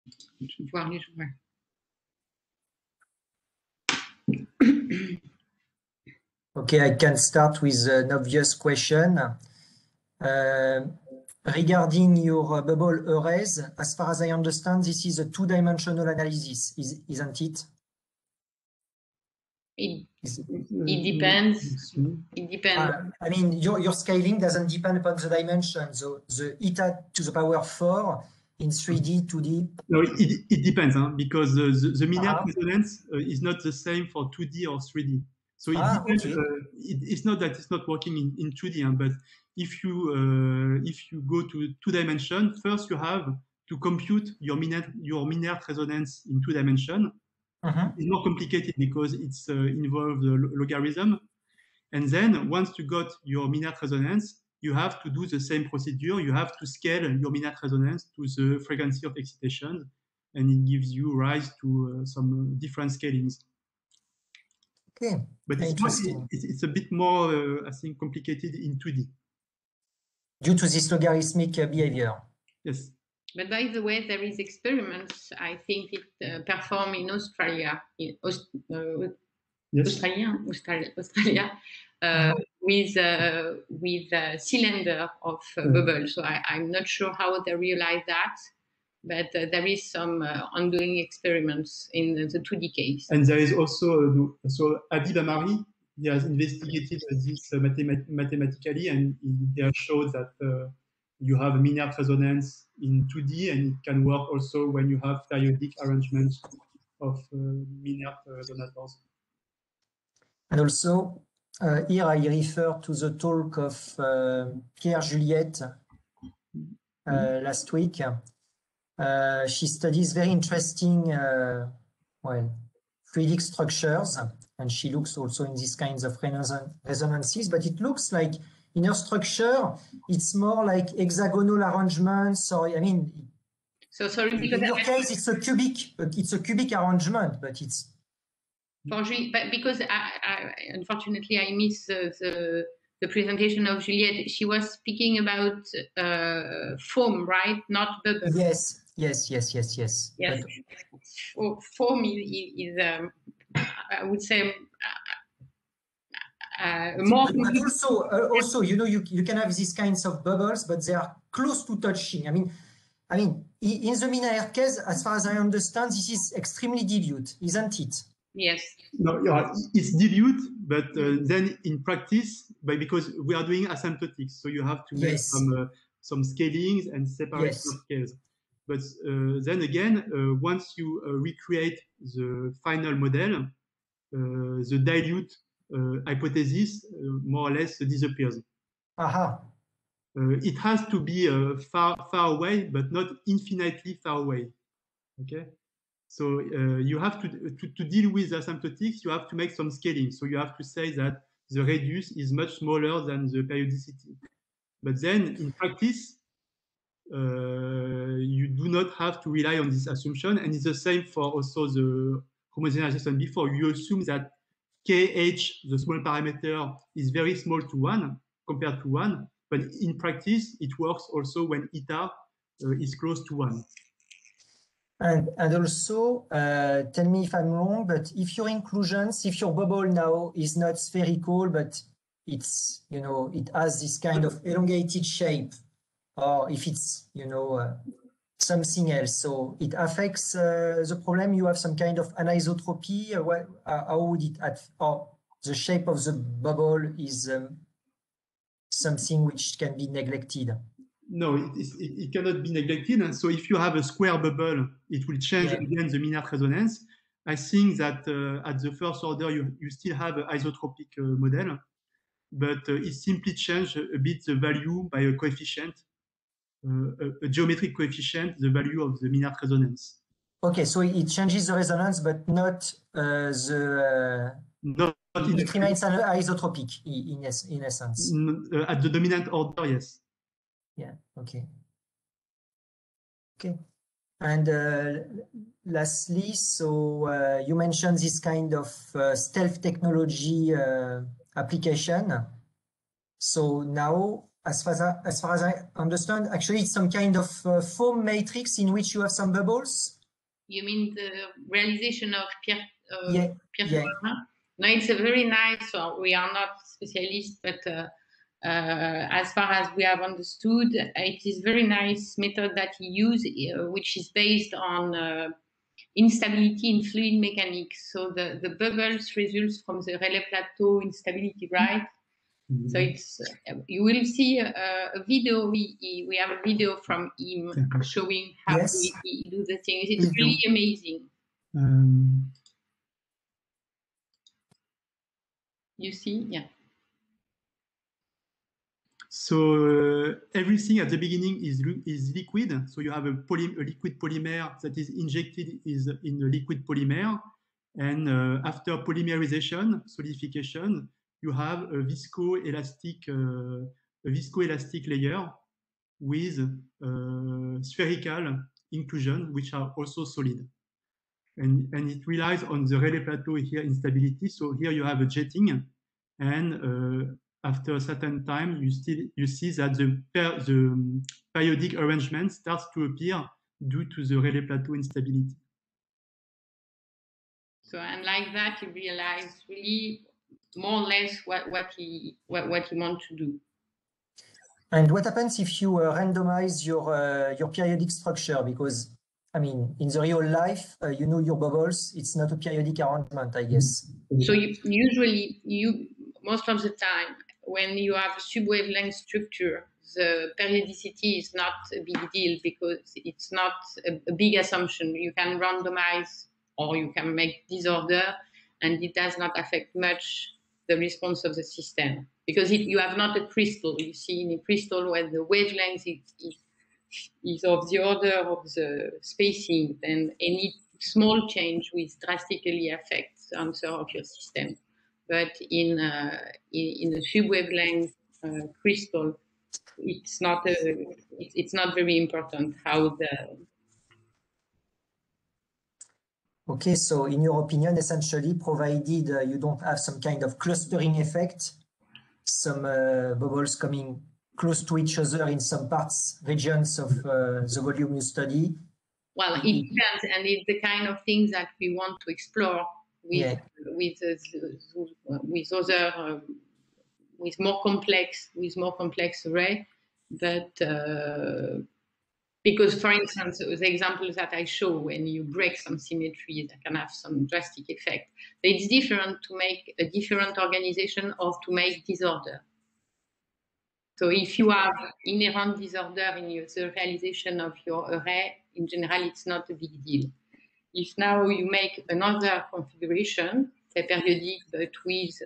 voir les joueurs. Okay, I can start with an obvious question. Regarding your bubble arrays, as far as I understand, this is a two-dimensional analysis, isn't it? It depends. It depends. I mean, your scaling doesn't depend upon the dimension. So the eta to the power 4 in 3D, 2D. No, it depends, because the Minard resonance is not the same for 2D or 3D. So it depends. Okay. It's not that it's not working in 2D, but if you go to 2-dimension, first you have to compute your Minard resonance in 2-dimension. It's more complicated because it's involves logarithm. And then once you got your Minard resonance, you have to do the same procedure. You have to scale your Minard resonance to the frequency of excitation, and it gives you rise to some different scalings. Okay, but it's a bit more, I think, complicated in 2D. Due to this logarithmic behavior. Yes. But by the way, there is experiments, I think it performed in Australia, Australia, with a cylinder of bubbles. So I'm not sure how they realize that, but there is some ongoing experiments in the 2D case. And there is also, so Habib Amari, he has investigated this mathematically, and he has showed that you have a Minard resonance in 2D, and it can work also when you have periodic arrangements of Minard resonators. And also, here I refer to the talk of Pierre Juliette last week. She studies very interesting, fluidic structures, and she looks also in these kinds of resonances, but it looks like in her structure, it's more like hexagonal arrangements, or I mean, so sorry, because in your case, it's a cubic arrangement, but it's because unfortunately I missed the presentation of Juliette. She was speaking about foam, right? Not bubble. Yes. Yes. But foam is I would say more. But also, you know, you can have these kinds of bubbles, but they are close to touching. I mean, in the Minard case, as far as I understand, this is extremely dilute, isn't it? Yes. No, yeah, it's dilute, but then in practice, because we are doing asymptotics, so you have to make some scalings and separate scales. But then again, once you recreate the final model, the dilute hypothesis more or less disappears. It has to be far away, but not infinitely far away. Okay. So you have to deal with asymptotics, you have to make some scaling. So you have to say that the radius is much smaller than the periodicity. But then in practice, you do not have to rely on this assumption. And it's the same for also the homogenization before. You assume that KH, the small parameter, is very small to 1 compared to 1. But in practice, it works also when eta is close to 1. And also, tell me if I'm wrong, but if your inclusions, if your bubble now is not spherical, but it's, you know, it has this kind of elongated shape, or if it's, you know, something else, so it affects the problem. You have some kind of anisotropy. How would it or the shape of the bubble is something which can be neglected? No, it cannot be neglected. And so if you have a square bubble, it will change again the Minard resonance. I think that at the first order, you still have an isotropic model, but it simply changes a bit the value by a coefficient, a geometric coefficient, the value of the Minard resonance. Okay, so it changes the resonance, but not it remains isotropic in essence. At the dominant order, yes. Yeah, okay. And lastly, so you mentioned this kind of stealth technology application. So now as far as I understand, actually it's some kind of foam matrix in which you have some bubbles. You mean the realization of Pierre? Yeah. No, it's a very nice. Well, we are not specialists, but as far as we have understood, it is very nice method that he used, which is based on instability in fluid mechanics. So the bubbles results from the Rayleigh plateau instability, right? Mm-hmm. So it's you will see a video. We have a video from him showing how he do the things. It's really amazing. You see, yeah. So everything at the beginning is liquid. So you have a liquid polymer that is injected in the liquid polymer, and after polymerization, solidification, you have a viscoelastic layer with spherical inclusion, which are also solid. And it relies on the Rayleigh plateau here instability. So here you have a jetting, and after a certain time, you see that the periodic arrangement starts to appear due to the Rayleigh plateau instability. So, and like that, you realize really more or less what he wants to do. And what happens if you randomize your periodic structure? Because I mean, in the real life, you know your bubbles. It's not a periodic arrangement, I guess. So usually, most of the time, when you have a subwavelength structure, the periodicity is not a big deal because it's not a big assumption. You can randomize or you can make disorder, and it does not affect much the response of the system because you have not a crystal. You see in a crystal where the wavelength is of the order of the spacing, then any small change will drastically affect the answer of your system. But in a subwavelength crystal, it's not very important how the. Okay, so in your opinion, essentially, provided you don't have some kind of clustering effect, some bubbles coming close to each other in some regions of the volume you study. Well, it depends, and it's the kind of things that we want to explore with more complex array. But because, for instance, the examples that I show, when you break some symmetry, that can have some drastic effect. But it's different to make a different organization or to make disorder. So if you have inherent disorder in the realization of your array, in general, it's not a big deal. If now you make another configuration, say periodic, but with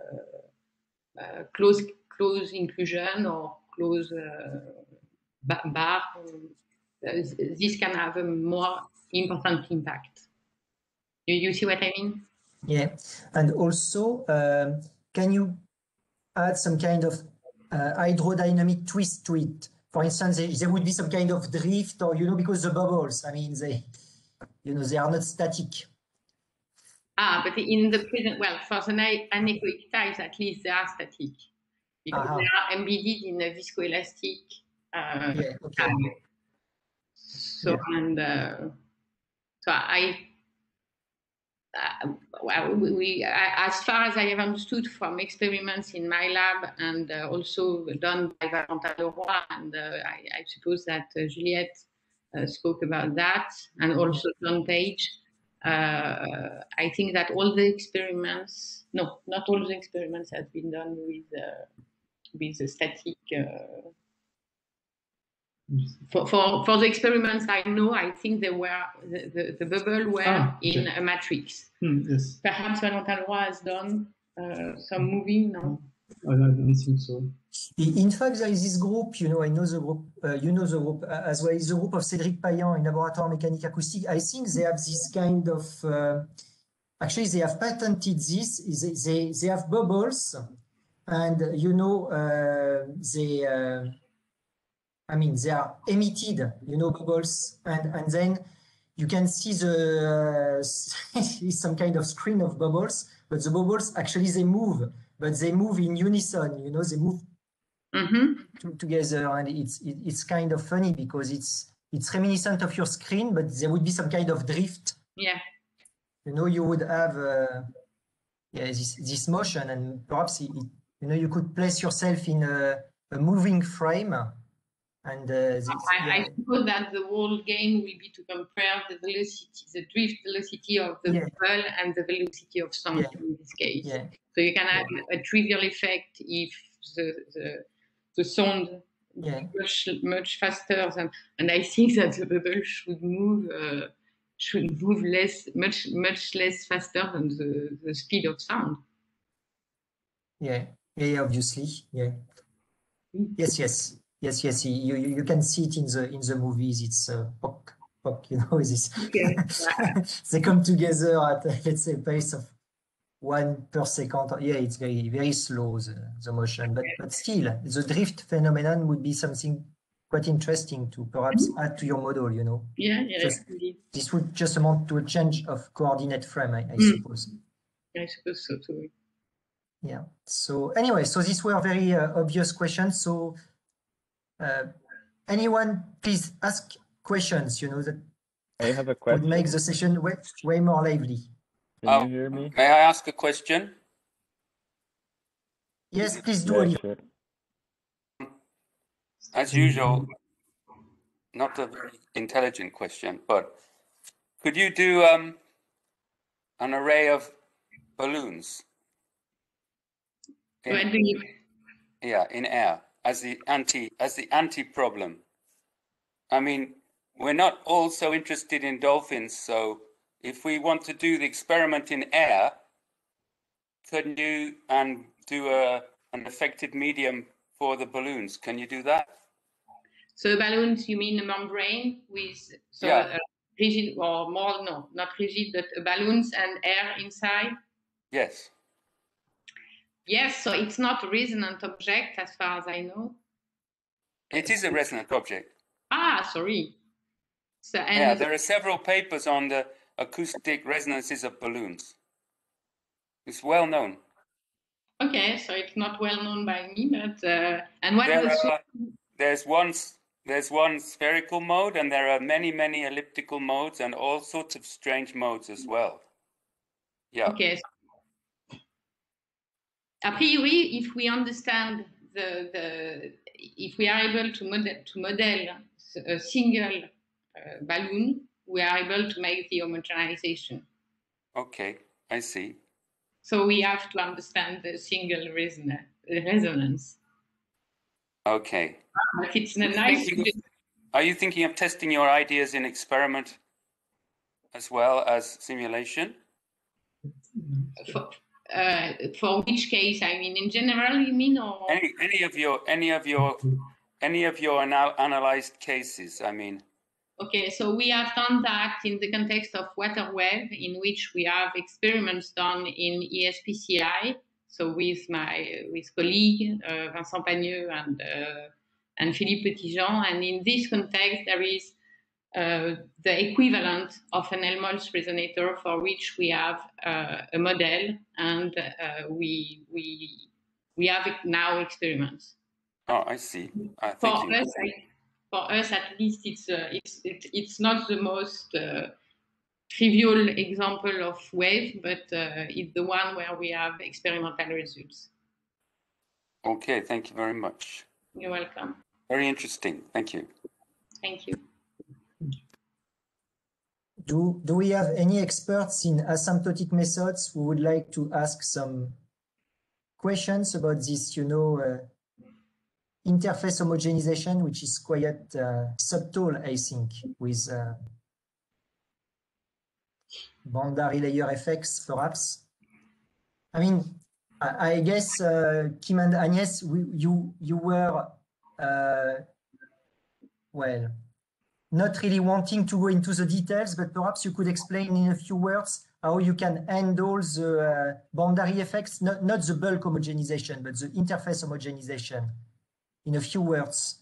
close inclusion or close bar, this can have a more important impact. You see what I mean? Yeah, and also, can you add some kind of hydrodynamic twist to it? For instance, there would be some kind of drift, or because the bubbles, I mean, they are not static. But in the present, well, for the anechoic types, at least they are static because they are embedded in a viscoelastic type. So as far as I have understood from experiments in my lab and also done by Valentin Leroy, and I suppose that Juliette spoke about that, and also John Page. I think that all the experiments, no, not all the experiments have been done with the static. For the experiments I know, I think they were the bubble were in a matrix. Yes. Perhaps Valentin Leroy has done some moving. No, I don't think so. In fact, there is this group. I know the group. You know the group as well. Is the group of Cédric Payan in Laboratoire Mécanique Acoustique. I think they have this kind of. Actually, they have patented this. They have bubbles, and they. I mean, they are emitted, bubbles, and then you can see some kind of screen of bubbles, but the bubbles actually they move, but they move in unison. They move together, and it's kind of funny because it's reminiscent of your screen, but there would be some kind of drift. Yeah. You know, you would have this motion, and perhaps you could place yourself in a moving frame. And I suppose that the whole game will be to compare the velocity, the drift velocity of the bubble and the velocity of sound in this case. Yeah. So you can have a trivial effect if the sound much faster than, and I think that the bubble should move much less faster than the speed of sound. Yeah, obviously, yeah. Yes. You can see it in the movies. It's pok, you know, this. Okay. They come together at let's say pace of 1 per second. Yeah, it's very, very slow, the motion, but still the drift phenomenon would be something quite interesting to perhaps add to your model, you know. Yeah. This would just amount to a change of coordinate frame, I suppose. I suppose so too. Yeah. So anyway, so these were very obvious questions. So anyone, please ask questions. You know that I have a question. Would make the session way more lively. Can you hear me? May I ask a question? Yes, please do. Yeah, sure. As usual, not a very intelligent question, but could you do an array of balloons? In air as the anti problem. I mean, we're not all so interested in dolphins, so if we want to do the experiment in air, can you do an affected medium for the balloons? Can you do that? So balloons, you mean a membrane with rigid or more? No, not rigid, but balloons and air inside. Yes. Yes, so it's not a resonant object as far as I know. It is a resonant object. Ah, sorry. So, there are several papers on the acoustic resonances of balloons. It's well known. Okay, so it's not well known by me, but there's one spherical mode, and there are many elliptical modes, and all sorts of strange modes as well. Yeah. Okay. A priori, if we understand if we are able to model a single balloon, we are able to make the homogenization. Okay, I see. So we have to understand the single resonance. Okay. But it's a nice. Are you thinking of testing your ideas in experiment as well as simulation? For which case? I mean, in general, you mean, or any of your now analyzed cases? I mean. Okay, so we have done that in the context of WaterWave, in which we have experiments done in ESPCI. So with colleague Vincent Pagneux and Philippe Petitjean, and in this context, there is the equivalent of an Helmholtz resonator for which we have a model, and we have now experiments. Oh, I see. For us, at least, it's not the most trivial example of wave, but it's the one where we have experimental results. Okay, thank you very much. You're welcome. Very interesting. Thank you. Thank you. Do we have any experts in asymptotic methods who would like to ask some questions about this, interface homogenization, which is quite subtle, I think, with boundary layer effects, perhaps? I mean, I guess, Kim and Agnès, you were, well, not really wanting to go into the details, but perhaps you could explain in a few words how you can handle the boundary effects, not the bulk homogenization, but the interface homogenization, in a few words.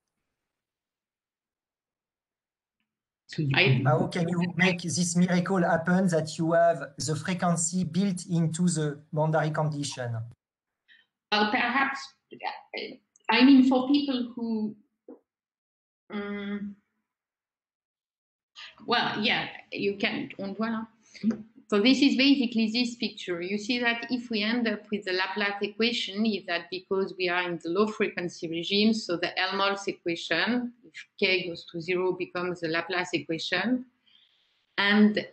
How can you make this miracle happen that you have the frequency built into the boundary condition? Well, perhaps I mean, for people who, well, yeah, you can. Voilà. So this is basically this picture. You see that if we end up with the Laplace equation, is that because we are in the low frequency regime, so the Helmholtz equation, if k goes to 0, becomes the Laplace equation. And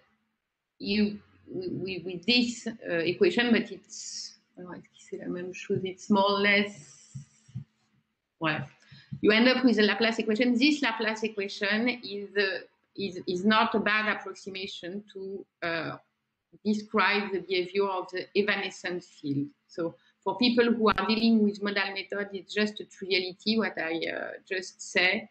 with this equation, but it's, it's more or less, well, you end up with a Laplace equation. This Laplace equation is not a bad approximation to describe the behavior of the evanescent field. So for people who are dealing with modal method, it's just a triviality, what I just say.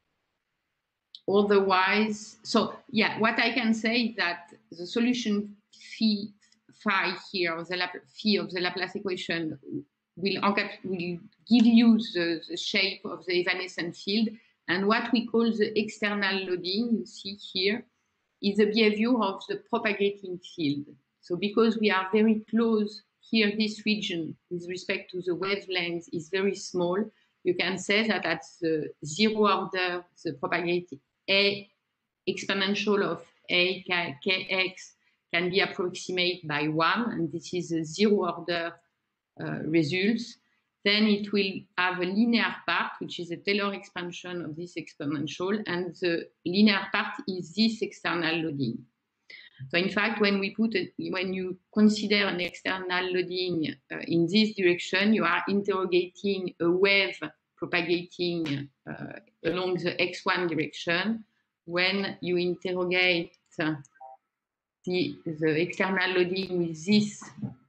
Otherwise, so yeah, what I can say is that the solution phi here, of phi of the Laplace equation, will give you the shape of the evanescent field. And what we call the external loading, you see here, is the behavior of the propagating field. So because we are very close here, this region with respect to the wavelength is very small, you can say that at the 0 order, the propagating A exponential of A kx can be approximated by 1, and this is a 0 order results. Then it will have a linear part, which is a Taylor expansion of this exponential, and the linear part is this external loading. So in fact, when you consider an external loading in this direction, you are interrogating a wave propagating along the x1 direction. When you interrogate the external loading with this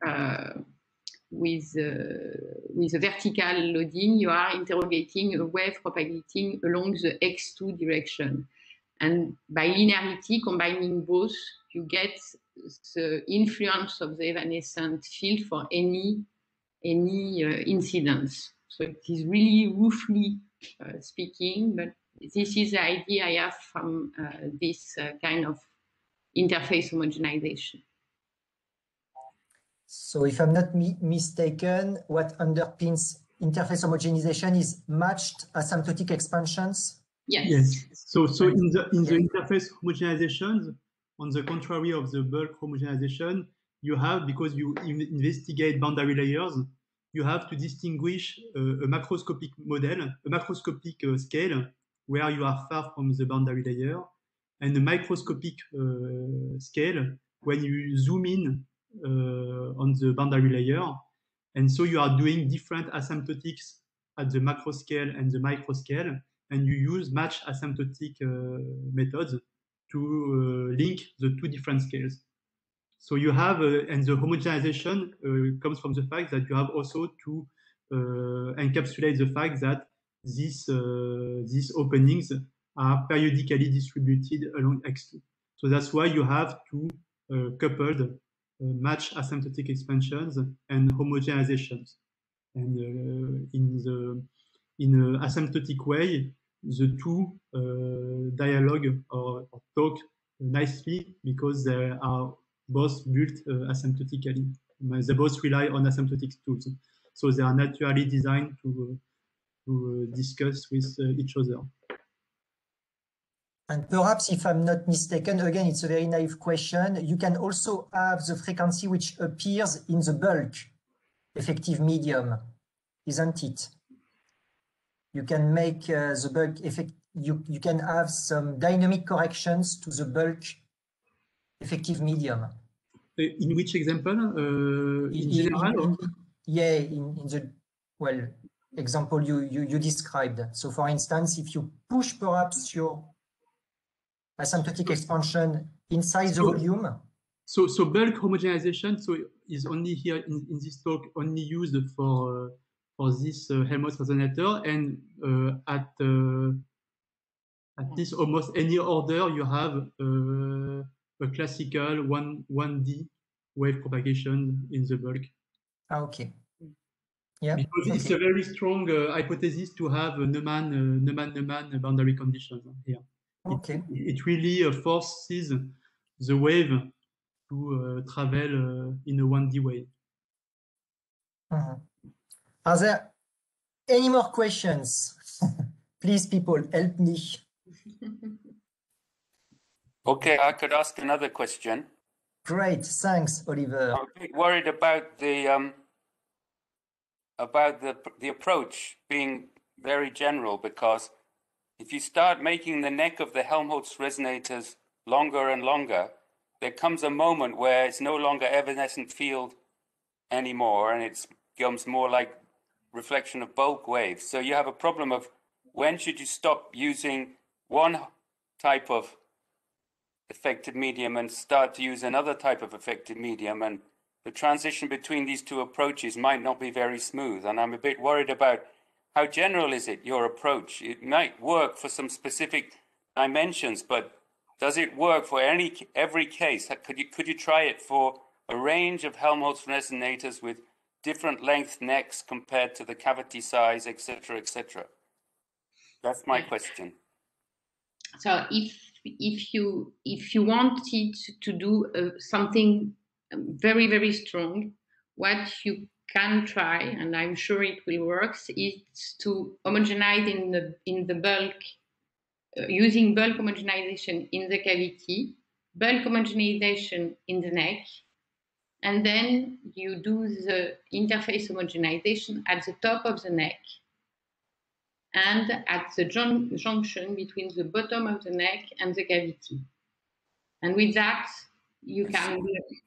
with a vertical loading, you are interrogating a wave propagating along the x2 direction. And by linearity, combining both, you get the influence of the evanescent field for any incidence. So it is really roughly speaking, but this is the idea I have from this kind of interface homogenization. So if I'm not mistaken, what underpins interface homogenization is matched asymptotic expansions? Yes. So in the interface homogenization, on the contrary of the bulk homogenization, you have, because you investigate boundary layers, you have to distinguish a macroscopic model, a macroscopic scale, where you are far from the boundary layer, and a microscopic scale when you zoom in on the boundary layer. And so you are doing different asymptotics at the macro scale and the micro scale, and you use matched asymptotic methods to link the two different scales. So you have, and the homogenization comes from the fact that you have also to encapsulate the fact that these openings are periodically distributed along x2. So that's why you have to coupled match asymptotic expansions and homogenizations. And in an asymptotic way, the two dialogue or talk nicely because they are both built asymptotically. They both rely on asymptotic tools. So they are naturally designed to discuss with each other. And perhaps, if I'm not mistaken, again, it's a very naive question, you can also have the frequency which appears in the bulk effective medium, isn't it? You can make the bulk effect, you can have some dynamic corrections to the bulk effective medium. In which example? In general? In the, well, example you described. So for instance, if you push perhaps your asymptotic expansion inside the volume. So bulk homogenization is only here in this talk only used for this Helmholtz resonator, and at this almost any order you have a classical 1D wave propagation in the bulk. Okay. Yeah. Because it's a very strong hypothesis to have a Neumann boundary condition here. Okay. It really forces the wave to travel in a 1D way. Mm-hmm. Are there Any more questions? Please, people, help me. Okay, I could ask another question. Great, thanks, Oliver. I'm a bit worried about the approach being very general, because if you start making the neck of the Helmholtz resonators longer and longer, there comes a moment where it's no longer evanescent field anymore, and it becomes more like reflection of bulk waves. So you have a problem of when should you stop using one type of effective medium and start to use another type of effective medium, and the transition between these two approaches might not be very smooth. And I'm a bit worried about how general is it, your approach? It might work for some specific dimensions, but does it work for every case? Could you try it for a range of Helmholtz resonators with different length necks compared to the cavity size, etc., etc.? That's my question. So if you wanted to do something very, very strong, what you can try, and I'm sure it will work, is to homogenize in the bulk, using bulk homogenization in the cavity, bulk homogenization in the neck, and then you do the interface homogenization at the top of the neck and at the junction between the bottom of the neck and the cavity. And with that, you can...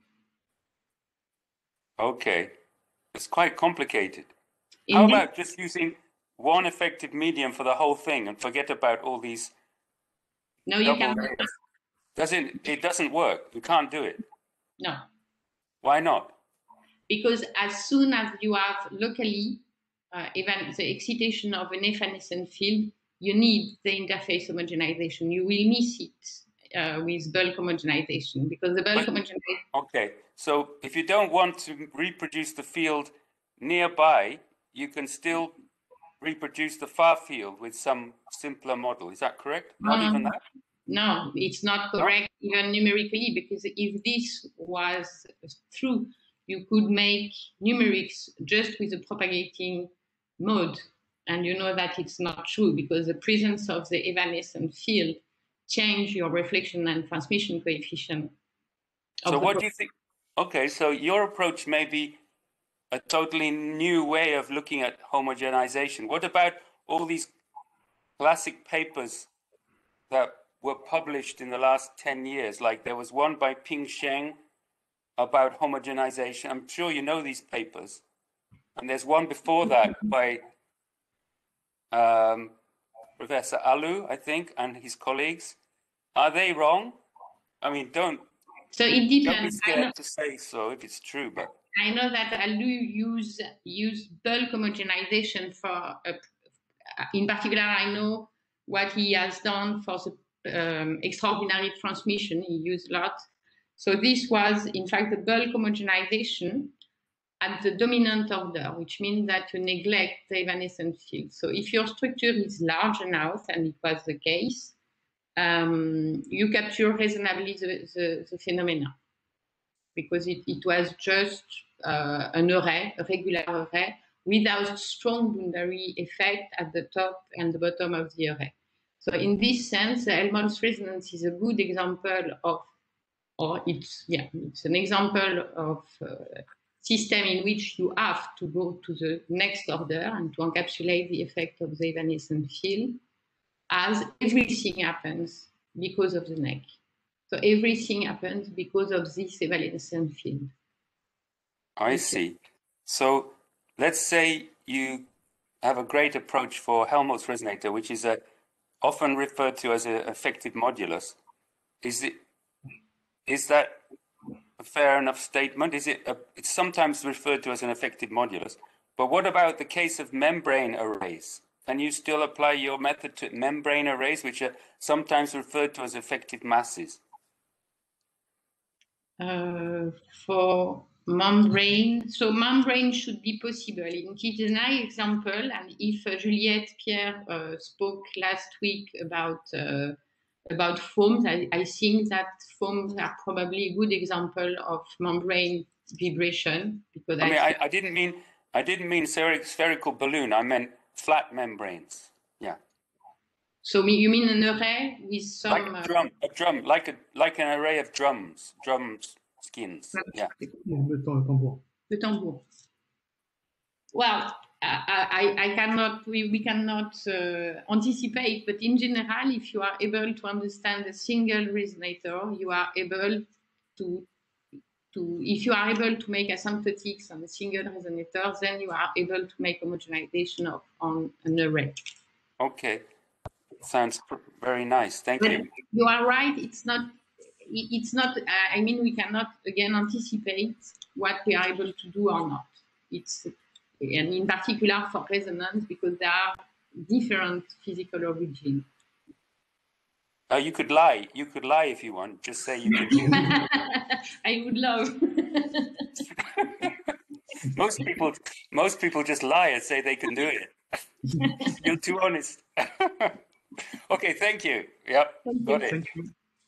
Okay. It's quite complicated. How about just using one effective medium for the whole thing and forget about all these... No, you can't. It doesn't work. You can't do it. No. Why not? Because as soon as you have locally even the excitation of an evanescent field, you need the interface homogenization. You will miss it with bulk homogenization, because the bulk homogenization... Okay, so if you don't want to reproduce the field nearby, you can still reproduce the far field with some simpler model. Is that correct? Not even that? No, it's not correct, even numerically, because if this was true, you could make numerics just with the propagating mode. And you know that it's not true, because the presence of the evanescent field change your reflection and transmission coefficient. So what do you think? Okay, so your approach may be a totally new way of looking at homogenization. What about all these classic papers that were published in the last 10 years? Like there was one by Ping Sheng about homogenization. I'm sure you know these papers. And there's one before that by Professor Alu, I think, and his colleagues. Are they wrong? I mean, don't be scared to say so if it's true, but... I know that Alu used bulk homogenization for, in particular, I know what he has done for the extraordinary transmission. He used a lot. So this was, in fact, the bulk homogenization at the dominant order, which means that you neglect the evanescent field. So if your structure is large enough, and it was the case, you capture reasonably the phenomena, because it was just an array, a regular array, without strong boundary effect at the top and the bottom of the array. So in this sense, the Helmholtz resonance is a good example of, or it's an example of system in which you have to go to the next order and to encapsulate the effect of the evanescent field, as everything happens because of the neck. So everything happens because of this evanescent field. I see. So let's say you have a great approach for Helmholtz resonator, which is often referred to as an effective modulus. Is that a fair enough statement? It's sometimes referred to as an effective modulus. But what about the case of membrane arrays? Can you still apply your method to membrane arrays, which are sometimes referred to as effective masses? For membrane, so membrane should be possible. It is a nice example, and if Juliette Pierre spoke last week about foams, I think that foams are probably a good example of membrane vibration, because I didn't mean spherical balloon. I meant flat membranes. Yeah. So you mean an array with some Like a drum, like an array of drum skins. Yeah. Le tambour. the tambour. Well, I cannot. We cannot anticipate, but in general, if you are able to understand a single resonator, you are able to. If you are able to make asymptotics on a single resonator, then you are able to make homogenization on an array. Okay. Sounds very nice. Thank you. You are right. It's not. I mean, we cannot again anticipate what we are able to do or not. It's, and in particular for resonance, because there are different physical origins. You could lie. You could lie if you want. Just say you can do it. I would love. Most people just lie and say they can do it. You're too honest. Okay, thank you. Yep, got it. Thank you.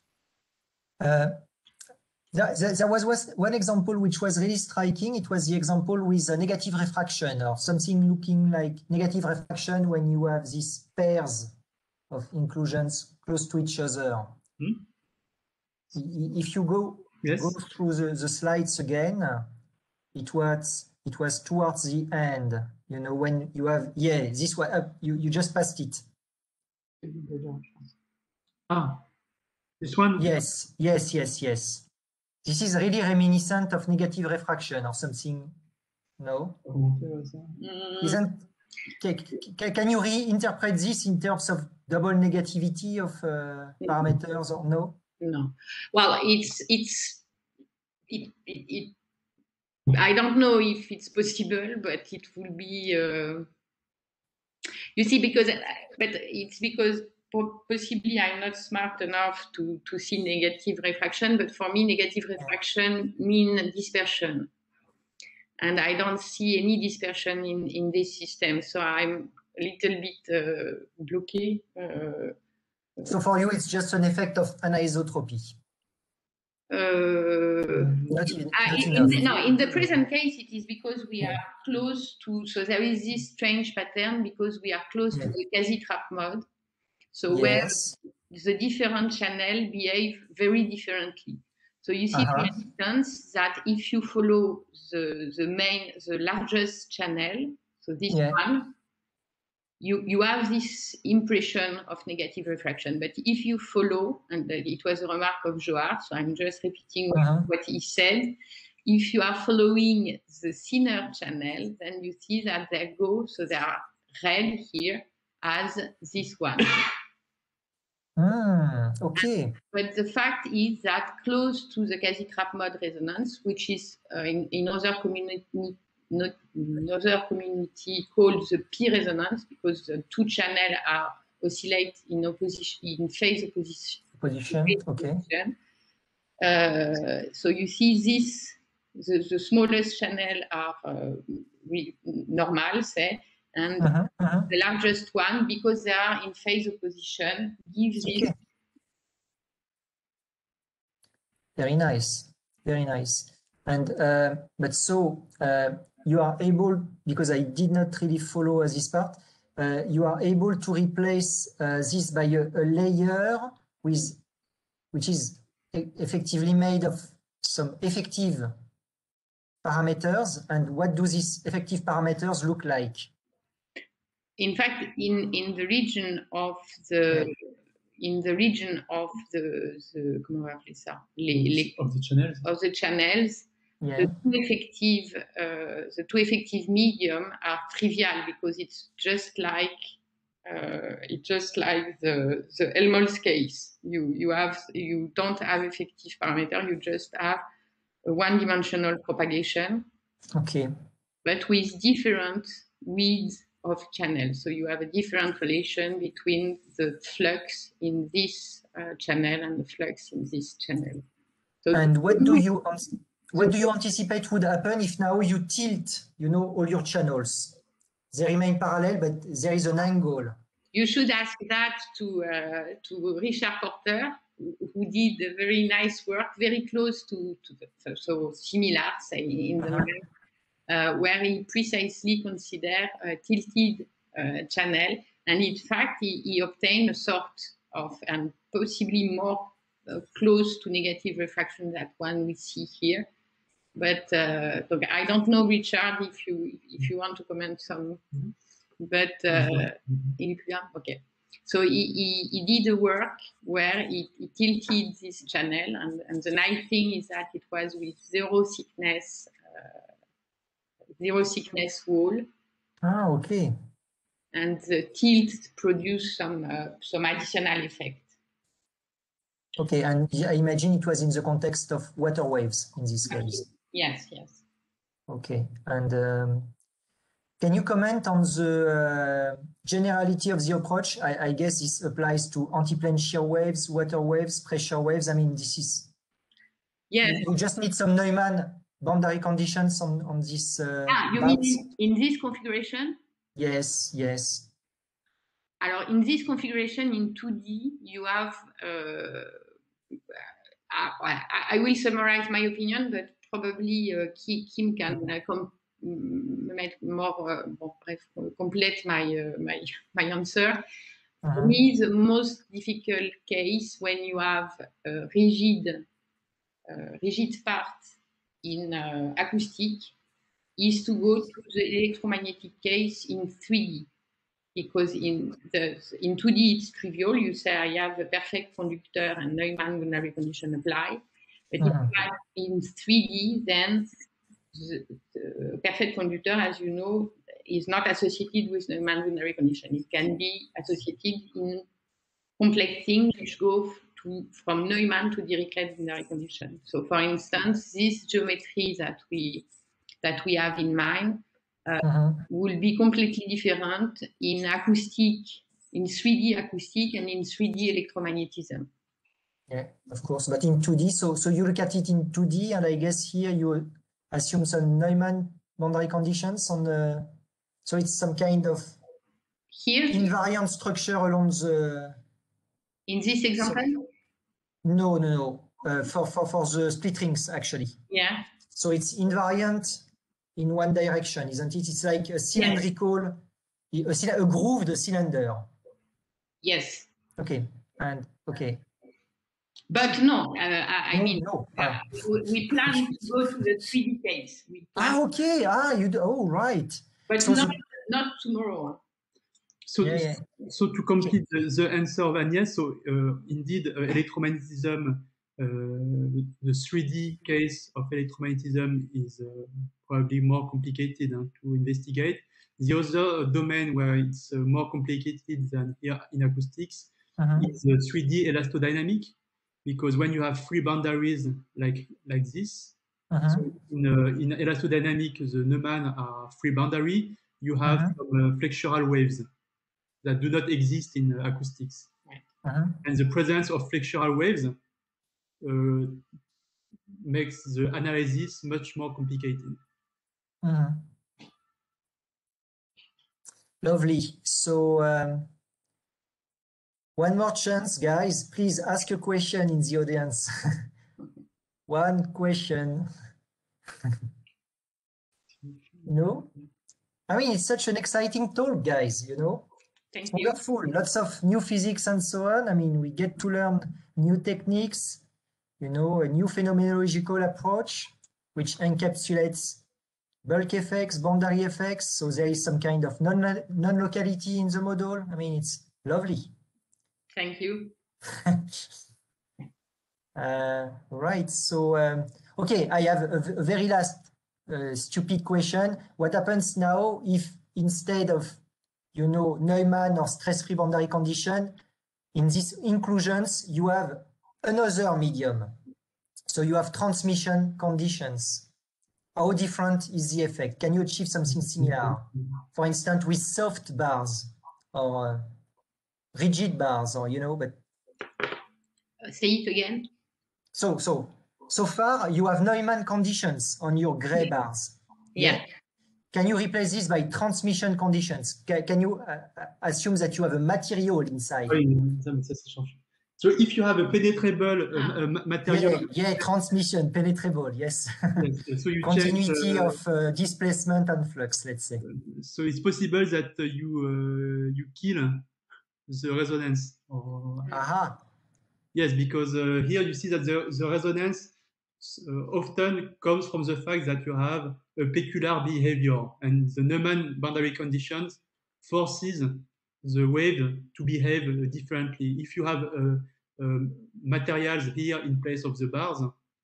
There was one example which was really striking. It was the example with a negative refraction, or something looking like negative refraction when you have these pairs of inclusions close to each other. If you go through the slides again, it was towards the end. You know, when you have this one you just passed it. This one? Yes. This is really reminiscent of negative refraction or something. No? Can you reinterpret this in terms of double negativity of parameters or no? No. Well, I don't know if it's possible, but it will be. You see, but it's because possibly I'm not smart enough to see negative refraction, but for me, negative refraction means dispersion. And I don't see any dispersion in this system. So I'm a little bit bloqué. So for you, it's just an effect of anisotropy. Not enough. No, in the present case, it is because we are close to, so there is this strange pattern because we are close to the quasi-trap mode. So where the different channels behave very differently. So you see, for instance, that if you follow the largest channel, so this one, you have this impression of negative refraction. But if you follow, and it was a remark of Johar, so I'm just repeating what he said, if you are following the thinner channel, then you see that they go, so they are red here as this one. Okay. But the fact is that close to the quasi-trap mode resonance, which is in other community called the P resonance, because the two channels are oscillate in opposition, in phase opposition. Okay. So you see this, the smallest channel are normal, say, and the largest one, because they are in phase opposition, gives this. Very nice, very nice. And but so you are able, because I did not really follow this part, you are able to replace this by a layer which is effectively made of some effective parameters. And what do these effective parameters look like? In fact, in the region of the comment on va appeler ça? Of the channels, the two effective medium are trivial because it's just like the Helmholtz case. You don't have effective parameter, you just have a one-dimensional propagation. Okay. But with different widths of channels. So you have a different relation between the flux in this channel and the flux in this channel. So and what do you anticipate would happen if now you tilt, all your channels? They remain parallel, but there is an angle. You should ask that to Richard Porter, who did a very nice work, very close to so similar, say, in the where he precisely considered tilted channel. And in fact, he obtained a sort of, and possibly more close to negative refraction than one we see here. But okay, I don't know, Richard, if you want to comment some, but okay. So he did a work where he tilted this channel, and the nice thing is that it was with zero thickness wall. Ah, okay. And the tilt produced some additional effect. Okay, and I imagine it was in the context of water waves in this case. Yes, yes. Okay, and can you comment on the generality of the approach? I guess this applies to antiplane shear waves, water waves, pressure waves. I mean, this is... Yes. You just need some Neumann boundary conditions on this... you mean in this configuration? Yes, yes. Alors, in this configuration in 2D, you have... I will summarize my opinion, but probably Kim can make more complete my answer. For me, the most difficult case when you have rigid part in acoustic is to go to the electromagnetic case in 3D. Because in 2D it's trivial. You say I have a perfect conductor and Neumann boundary condition apply. But in 3D, then the perfect conductor, as you know, is not associated with Neumann boundary condition. It can be associated in complex things which go from Neumann to Dirichlet boundary condition. So, for instance, this geometry that we have in mind will be completely different in acoustic, in 3D acoustic and in 3D electromagnetism. Yeah, of course, but in 2D, so you look at it in 2D, and I guess here you assume some Neumann boundary conditions on the, so it's some kind of here invariant structure along the... In this example? No. For the split rings, actually. Yeah. So it's invariant in one direction, isn't it? It's like a cylindrical, a grooved cylinder. Yes. Okay, and okay. But no, I mean, no. We plan to go to the 3D case. Okay. You do. Oh, right. But so not tomorrow. So, so to complete the answer of Agnès, so indeed, electromagnetism, the 3D case of electromagnetism is probably more complicated to investigate. The other domain where it's more complicated than here in acoustics is the 3D elastodynamic, because when you have free boundaries like this, so in elastodynamic, the Neumann are free boundary, you have some flexural waves that do not exist in acoustics. And the presence of flexural waves makes the analysis much more complicated. Lovely. So one more chance, guys. Please ask a question in the audience. One question. No? I mean, it's such an exciting talk, guys, you know? Thank you. Wonderful. Lots of new physics and so on. I mean, we get to learn new techniques, you know, a new phenomenological approach, which encapsulates bulk effects, boundary effects. So there is some kind of non-locality in the model. I mean, it's lovely. Thank you. Right. So, okay, I have a very last stupid question. What happens now if instead of, you know, Neumann or stress-free boundary condition, in these inclusions, you have another medium? So you have transmission conditions. How different is the effect? Can you achieve something similar? For instance, with soft bars or rigid bars, or, you know, but... Say it again. So far, you have Neumann conditions on your gray bars. Yeah. Can you replace this by transmission conditions? Can you assume that you have a material inside? So if you have a penetrable material, transmission, penetrable, yes. yes, so you continuity change, of displacement and flux, let's say. So it's possible that you kill the resonance. Aha. Yes, because here you see that the resonance often comes from the fact that you have a peculiar behavior, and the Neumann boundary conditions forces the wave to behave differently. If you have materials here in place of the bars,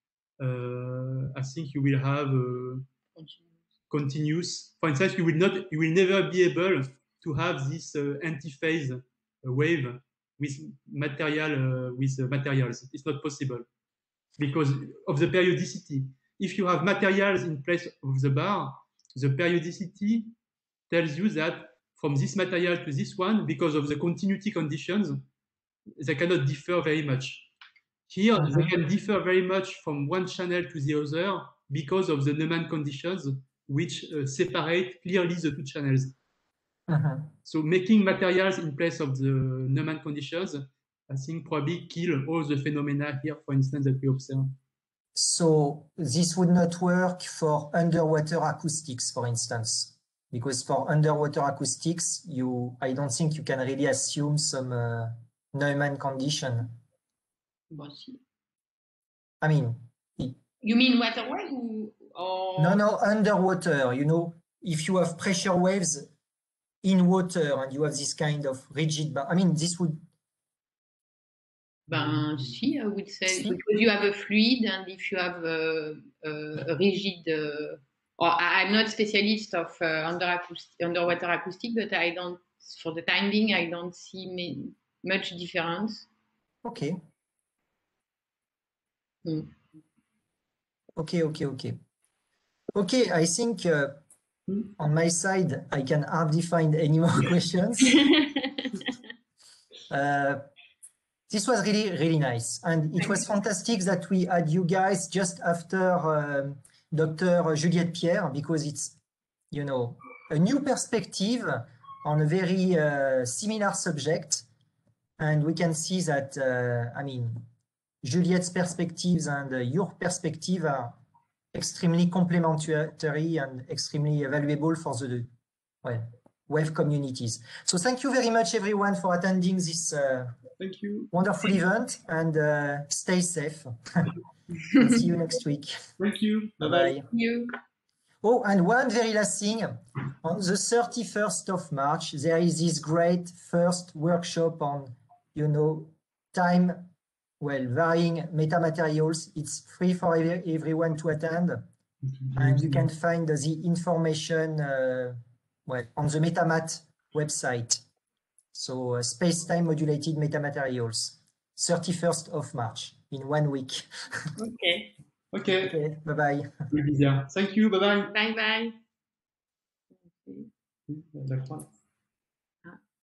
I think you will have continuous. For instance, you will never be able to have this antiphase wave with materials. It's not possible because of the periodicity. If you have materials in place of the bar, the periodicity tells you that from this material to this one, because of the continuity conditions, they cannot differ very much. Here, they can differ very much from one channel to the other because of the Neumann conditions, which separate clearly the two channels. So making materials in place of the Neumann conditions, I think probably kill all the phenomena here, for instance, that we observe. So this would not work for underwater acoustics, for instance, because for underwater acoustics, I don't think you can really assume some Neumann condition. I mean, you mean waterway or no, underwater. You know, if you have pressure waves in water and you have this kind of rigid, I mean, this would. Si, I would say, because you have a fluid, and if you have a rigid, or I'm not specialist of underwater acoustic, but I don't, for the time being, I don't see much difference. Okay. Okay, I think on my side, I can hardly find any more questions. This was really, really nice. And it was fantastic that we had you guys just after Dr. Juliette Pierre, because it's, you know, a new perspective on a very similar subject. And we can see that, I mean, Juliette's perspectives and your perspective are extremely complementary and extremely valuable for the wave communities. So thank you very much, everyone, for attending this thank you. Wonderful event, and stay safe. See you next week. Thank you. Bye-bye. Thank you. Oh, and one very last thing. On the 31st of March, there is this great first workshop on, you know, varying metamaterials. It's free for everyone to attend. And you can find the information on the MetaMat website. So space-time modulated metamaterials, 31st of March, in 1 week. Okay. Bye-bye. Thank you. Bye-bye. Bye-bye.